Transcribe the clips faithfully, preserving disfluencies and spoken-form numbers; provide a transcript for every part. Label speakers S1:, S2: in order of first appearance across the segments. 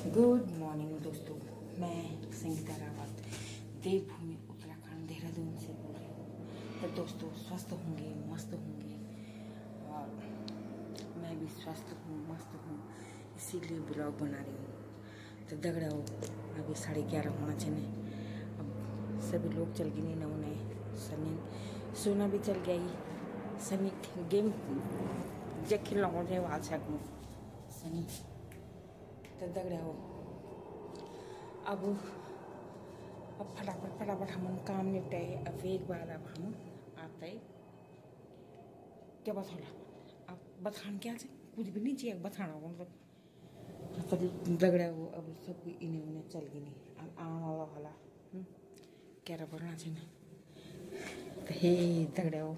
S1: Good morning दोस्तों, मैं संगीता रावत देवभूमि उत्तराखंड देहरादून से बोल रही हूँ। तो दोस्तों स्वस्थ होंगे, मस्त होंगे और मैं भी स्वस्थ हूँ, मस्त हूँ, इसीलिए ब्लॉग बना रही हूँ। तो दगड़ा हो अभी साढ़े ग्यारह होना चाहिए। अब सभी लोग चल गए नौ नए सनी सोना भी चल गया ही सनी गेम जे खेलना हो जाए वाल सकूँ सनी तो दगड़ा हो अब अब फटाफट फटाफट हम काम निपटाए। अब एक बार अब हम आता है क्या बता अब बतान क्या कुछ भी नहीं चाहिए बताना मतलब सब दगड़ा हो। अब सब इन्हें उन्हें चल गई नहीं अब आने वाला वाला क्या रहा चाहिए तो हे दगड़ा हो।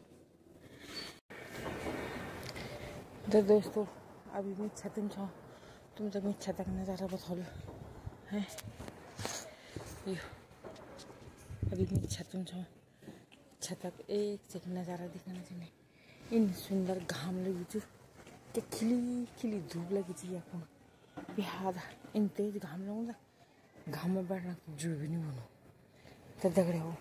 S1: तो दोस्तों अभी मैं छतन छो तुम जब मैं छतक नज़ारा बताओ है यो अभी मैं छतन छो छतक एक चेक नज़ारा दिखाना चाहिए। इन सुंदर घाम लगी थी कि खिली खिली धूप लगी थी अपन बिहार इन तेज घाम लगूंगा घाम में बैठना जो भी नहीं बनो तो दगड़े हो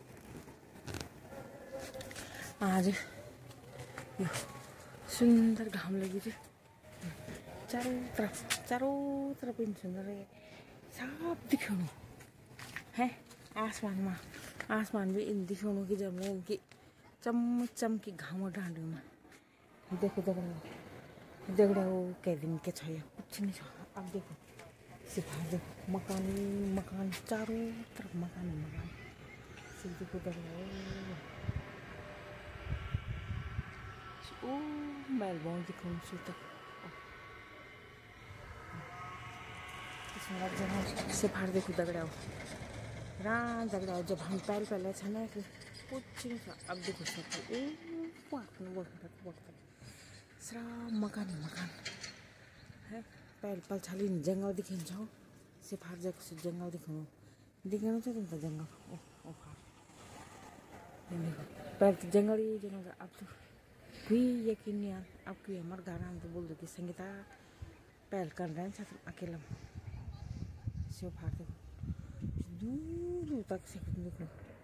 S1: आज यो सुंदर घाम लगी थी चारों तरफ चारों तरफ इन सुंदर सब दिखाउनु है आसमान में आसमान भी इन दिखाउनु कि जब मैं इनकी चम चमकी घाम डांडूमा देखो दगड़ा दगड़ा वो कह दिन के छाया कुछ नहीं छा। अब देखो सिखा देखो मकान मकान चारों तरफ मकान मकान सिर्फ देखो दगड़ा ओ मेलबोर्न दिखाऊं सो तक से फाड़ देखो दगड़ा रान दगड़ा जब हम पहले पहले था ना कि कुछ नहीं था। अब देखो सब ए सरा मकान मकान है पहले पल छाली जंगल दिखे जाओ से फाड़ जाकर से जंगल दिखाऊँ दिखाना चाहिए तुम जंगल ओ ओ फाड़ देखो पहले तो जंगल ही जंगल अब तो कोई यकीन नहीं आ अब कोई हमारे घर आने तो बोल दो कि संगीता पहल कर रहे हैं अकेला से फाड़ दो दूर दूर तक से देखो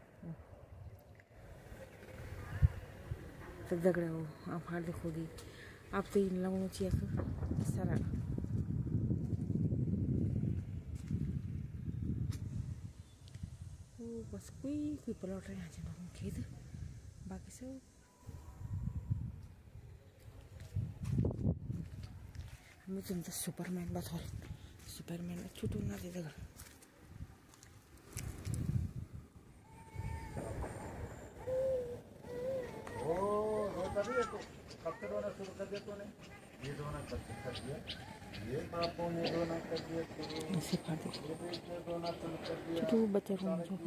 S1: तो दगड़ा हो आप फाड़ देखोगी आप तो इन लोगों चाहिए तो सारा वो बस कोई कोई प्लॉट रहे हैं खेत बाकी सब हमें तुम तो सुपरमैन बताओ सुपरमैन छुट्टी ना दे देगा
S2: कब से रोना शुरू कर दिया तूने? ये रोना कब से कर दिया? ये पापों ने रोना कर दिया शुरू।
S1: इसे फाड़ दे।
S2: ये बीच में रोना शुरू कर दिया।
S1: तो बच्चे को मुझे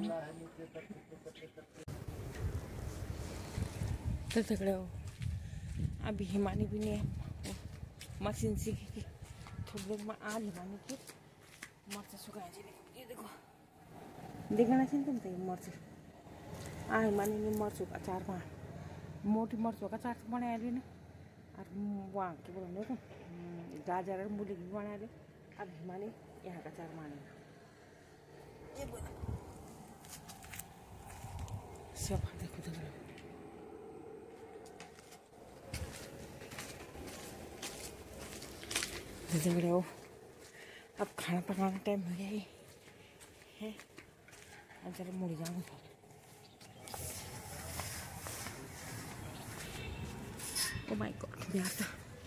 S1: तो तगड़ा हो अभी हिमानी भी नहीं है मशीन सीखेगी थोड़ी देर में आज हिमानी की मर्च सुखाए जी ये देखो देखना चाहिए तुम तो मर्च आ हिमानी ने मर्च अचार पा मोटी मर्चों का चाट बनाया ली ना और वहाँ के बोलो तो गाजर और मूली भी बना ले। अब हिमानी यहाँ का चार माने ये बोला सब देखो तो दगड़े हो अब खाना पकाने टाइम हो गया है अब जरा मुड़ जाऊँगा Oh my god, biasa.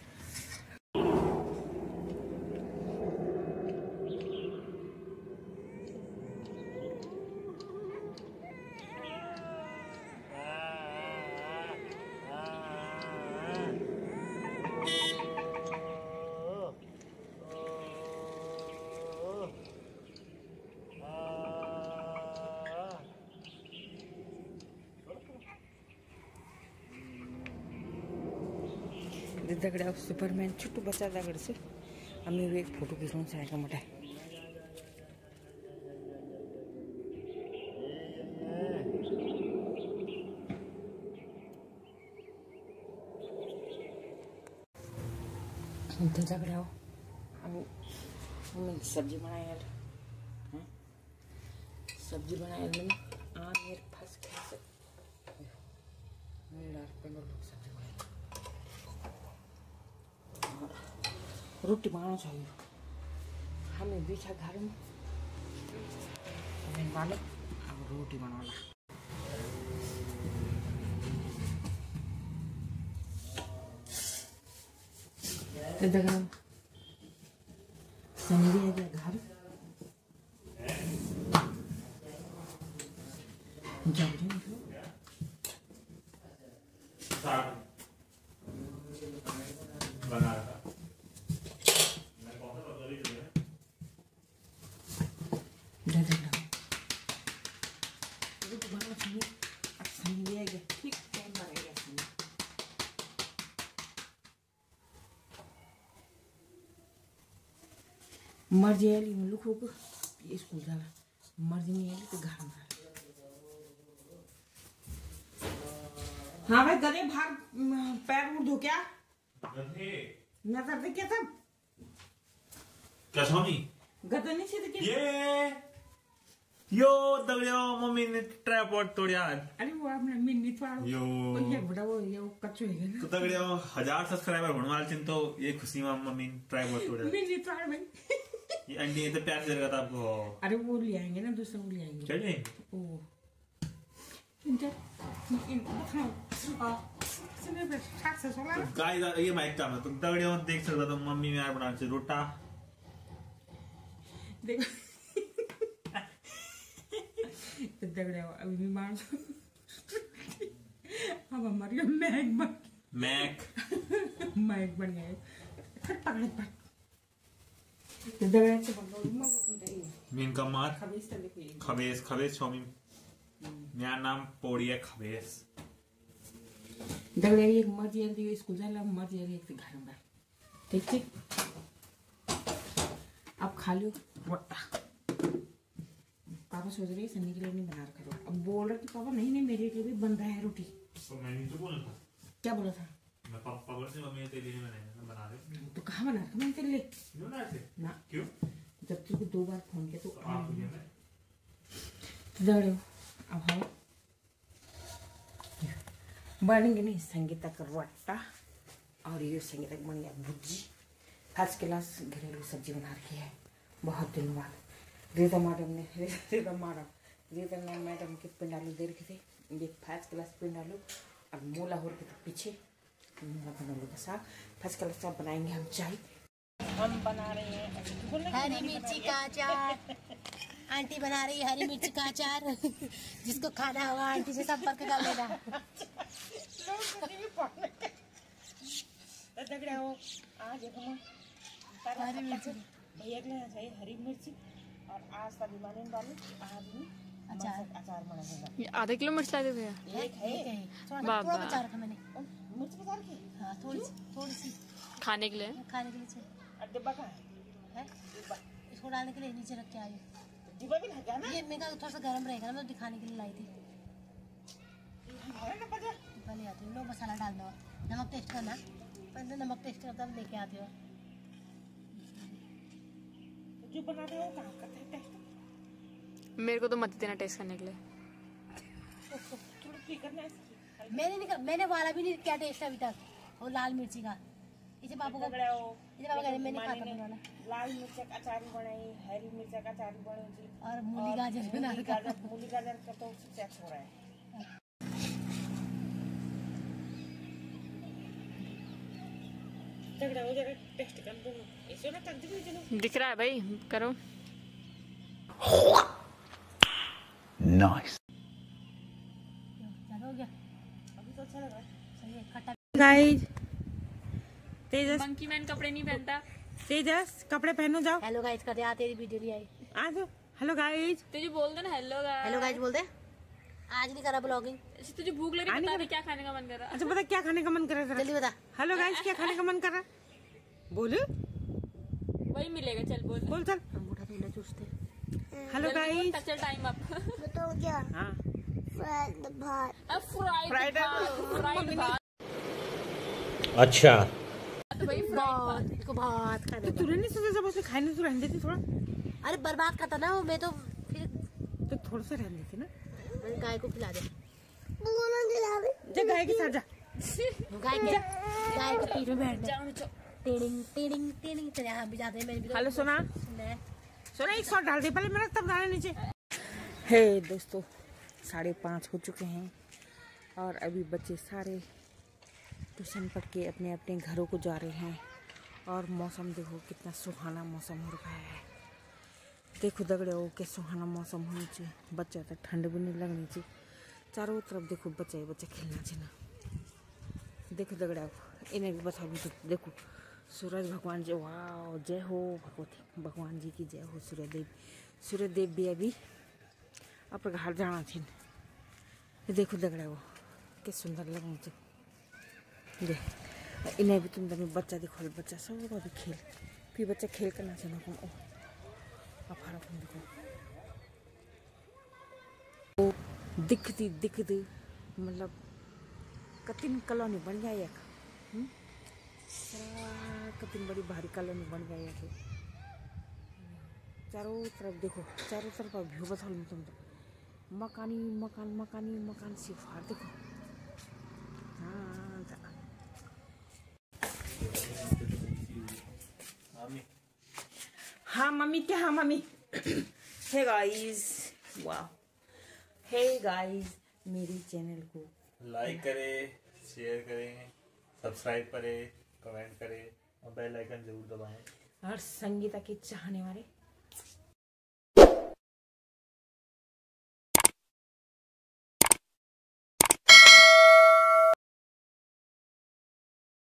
S1: दगड़ा सुपरमैन छुट्टू बच्चा दगड़ से हमें एक फोटो खींचना चाहेगा मोटा दगड़ा हम मैंने सब्जी बनाई यार, सब्जी बनाई मैंने आ मेरे फंस कैसे सब्जी बनाई। रोटी बनाना चाहिए हमें बीठा घर में वाले अब रोटी बनाना। संडे है क्या घर जाओ
S2: बना रहा
S1: ठीक टाइम बनेगा। मर्जी आली लुक हो स्कूल जाला, मर्जी नहीं आली तो घर में। हाँ भाई गधे भाग पैर मुड़ धो क्या नजर दे क्या तब
S2: क्या स्वामी
S1: गधे नहीं सीधे क्या
S2: ये यो दगड़ियों मम्मी ने ट्राइपॉड तोड़ा।
S1: अरे वो आपने मिन्नी तो
S2: यो
S1: ये बड़ा वो ये कच्चो है ना
S2: तो दगड़ियों हजार सब्सक्राइबर होने वाले चिन तो ये खुशी में मम्मी ने ट्राइपॉड तोड़ा।
S1: मिन्नी तो भाई
S2: ये आंटी तो प्यार से था आपको।
S1: अरे वो ले आएंगे ना दूसरा वो ले आएंगे
S2: चल जाएंगे
S1: ओ इंटर इन हाँ आ सुने बस खास से सोला
S2: गाइस ये माइक का तो दगड़ियों देख सकता तो मम्मी ने यार बना से रोटा
S1: देखो दगड़ियों अभी भी मार अब हमारी मैक बन
S2: मैक
S1: मैक बन गए पकड़े पकड़ दगड़ियों से बंदो मत
S2: मीन का मार
S1: खबीस तो देखिए
S2: खबेस खबेस स्वामी मेरा नाम पौड़ी है खबेस।
S1: दगड़ियों एक मर्जी आली स्कूल जाला मर्जी आली एक घर में ठीक ठीक अब खा लो वट्टा। पापा सोच रहे सन्नी के लिए नहीं बना रखा था, अब बोल रहा कि पापा नहीं नहीं मेरे लिए भी बन रहा है रोटी।
S2: तो मैंने तो बोला था
S1: क्या बोला था
S2: मैं पापा बोल से मम्मी तेरे लिए बनाया मैं बना रही
S1: तो कहाँ बना रखा मैंने तेरे लिए
S2: क्यों ना थे
S1: ना
S2: क्यों
S1: जब तुझको दो बार फोन किया तो
S2: आप ये मैं
S1: दगड़ियों अब हम बनेंगे नहीं संगीता का वट्टा और ये संगीता की बन गया भुजी फर्स्ट क्लास घरेलू सब्जी बना रखी है बहुत दिनों बाद। रीता मैडम ने रीता मैडम रीता मैडम के पिंडालू दे रखे थे ये फर्स्ट क्लास पिंडालू और मूला हो रखे थे पीछे मूला पिंडालू का साग फर्स्ट क्लास साग बनाएंगे हम चाय। हम बना रहे हैं
S3: हरी मिर्ची का अचार। आंटी बना रही है हरी मिर्ची का अचार जिसको खाना होगा आंटी से संपर्क कर लेना।
S1: आज हरी मिर्ची भैया के लिए चाहिए हरी मिर्ची और आज तभी बने वाले आज भी अचार अचार बनाएगा।
S4: ये आधा किलो मिर्च ला दे भैया
S3: एक है
S4: बाबा
S3: थोड़ा बचा रखा मैंने
S1: मिर्च बचा रखी
S3: हाँ थोड़ी सी थोड़ी सी
S4: खाने के लिए
S3: खाने के लिए चाहिए।
S1: और डिब्बा कहाँ है डिब्बा
S3: इसको डालने के लिए नीचे रख के आई
S1: डिब्बा भी लगा ना
S3: ये मेरा थोड़ा सा गर्म रहेगा ना मैं दिखाने के लिए लाई थी
S1: है ना बजा
S3: डिब्बा ले आती हूँ। लो मसाला डाल दो नमक टेस्ट करना पहले नमक टेस्ट करता हूँ लेके आती हूँ।
S1: जो बना रहे हो कहाँ करते हैं टेस्ट
S4: मेरे को तो मत देना टेस्ट करने के लिए।
S1: थोड़ा फ्री करना है
S3: मैंने नहीं कर, मैंने वाला भी नहीं क्या टेस्ट अभी तक वो लाल मिर्ची का इसे बाबू को
S1: दगड़ियों
S3: इसे बाबू कहते मैंने खाता नहीं वाला
S1: लाल मिर्च का अचार बनाई हरी मिर्च का अचार बनाई
S3: और मूली गाजर बना
S1: मूली गाजर मूली गाजर का तो सेक्स हो रहा है। दगड़ियों वो जरा टेस्ट कर दो ऐसे ना कर दो चलो
S4: दिख रहा है भाई करो
S2: नाइस
S3: चलो हो गया
S1: अभी तो अच्छा लग रहा है
S3: सही है खट्टा।
S1: गाइस तेजस
S4: मंकी मैन कपड़े नहीं पहनता।
S1: तेजस कपड़े पहनो जाओ।
S3: हेलो गाइस कर दे आ तेरी वीडियो नहीं आई
S1: आ जाओ हेलो गाइस
S4: तुझे बोल दे ना हेलो गाइस।
S3: हेलो गाइस बोल दे आज नहीं करा ब्लॉगिंग।
S4: तुझे भूख लग रही है बता दे क्या खाने का मन कर रहा है।
S1: अच्छा बता क्या खाने का मन कर रहा है
S3: जल्दी बता
S1: हेलो गाइस क्या खाने का मन कर रहा है बोलो
S4: वही मिलेगा चल बोल
S1: बोल चल
S3: अंगूठा तो ना चूसते
S1: हेलो गाइस
S4: चल टाइम अप।
S3: बताओ क्या
S1: हाँ
S3: फ्राइड भात
S4: अब फ्राइड
S1: फ्राइड
S4: फ्राइड भात।
S2: अच्छा
S4: तो भाई
S3: बहुत को बहुत खाने
S1: तो तूने नहीं सोचा जब उसे खाने तो रहने देती थोड़ा,
S3: अरे बर्बाद करता ना वो, मैं तो फिर
S1: तो थोड़ा सा रहने देती ना।
S3: मैंने गाय को खिला दे,
S1: जा गाय के साथ जा।
S3: गाय के गाय के पीठ में बैठ जा। टेडिंग टेडिंग टेडिंग तेरे यहाँ भी जाते हैं, मैंने भी।
S1: हेलो सोना,
S3: सुना
S1: सोना एक शॉट डाल दे पहले मेरा, तब डालना नीचे। हे दोस्तों, साढ़े पाँच हो चुके हैं और अभी बच्चे सारे ट्यूशन पढ़ के अपने अपने घरों को जा रहे हैं। और मौसम देखो कितना सुहाना मौसम हो रहा है। देखो दगड़े हो के सुहाना मौसम होना चाहिए, बच्चा तक ठंड भी नहीं लगनी चाहिए। चारों तरफ देखो बच्चा ही बच्चा खेलना चाहिए ना। देखो दगड़े इन्हें भी बता भी, देखो सूरज भगवान जी, वाह जय हो भगवती भगवान जी की जय हो। सूर्य देव सूर्य देव भी अभी अपने घर जाना थी। देखो दगड़ा वो क्या सुंदर लगना चाहिए। देख इन्हें भी तुम तुम्हें बच्चा दिखो, बच्चा सब अभी खेल, फिर बच्चा खेल करना चाहिए। ओ अब फर्क देखो वो दिखती दिखती मतलब कतिन कॉलोनी बन गया एक, कतिन बड़ी भारी कॉलोनी बन गया एक। चारों तरफ देखो, चारों तरफ व्यू बता लूँ तुम तो, मकानी मकान मकानी मकान सिफार देखो। हाँ हाँ मम्मी क्या, हाँ मम्मी। हे गाइस, वाह, हे गाइस मेरी चैनल को
S2: लाइक करें, शेयर करें, सब्सक्राइब करें, कमेंट करें और बेल आइकन जरूर दबाएं।
S1: और संगीता के चाहने वाले